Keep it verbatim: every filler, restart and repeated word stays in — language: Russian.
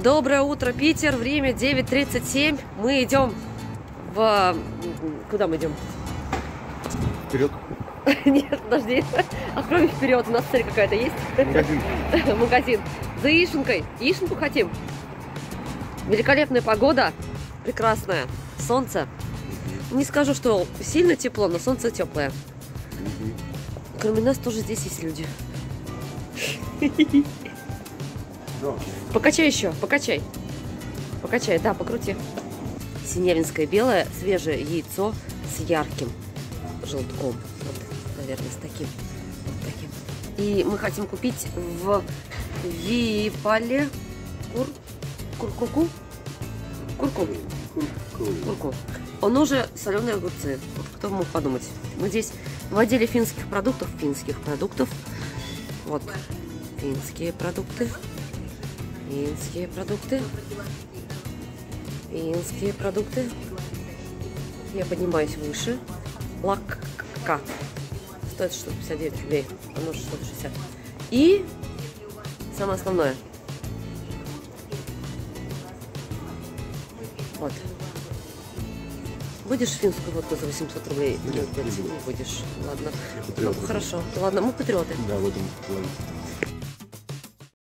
Доброе утро, Питер. Время девять тридцать семь. Мы идем в... Куда мы идем? Вперед. Нет, подожди. Откроем вперед. У нас цель какая-то есть? Магазин. Магазин. За яишенкой. Яишенку хотим. Великолепная погода. Прекрасная. Солнце. Не скажу, что сильно тепло, но солнце теплое. Угу. Кроме нас тоже здесь есть люди. Покачай еще, покачай. Покачай, да, покрути. Синявинское белое, свежее яйцо с ярким желтком. Вот, наверное, с таким. Вот таким. И мы хотим купить в Випале кур... куркуку. Курку. Курку. Он уже соленые огурцы. Вот кто мог подумать. Мы здесь в отделе финских продуктов. Финских продуктов. Вот. Финские продукты. Финские продукты. Финские продукты. Я поднимаюсь выше. Лакка. Стоит сто пятьдесят девять рублей. Оно шестьсот шестьдесят. И самое основное. Вот. Будешь финскую водку за восемьсот рублей? Нет, не не будешь. Ладно. Ну, хорошо. Ладно, мы патриоты. Да, в этом плане.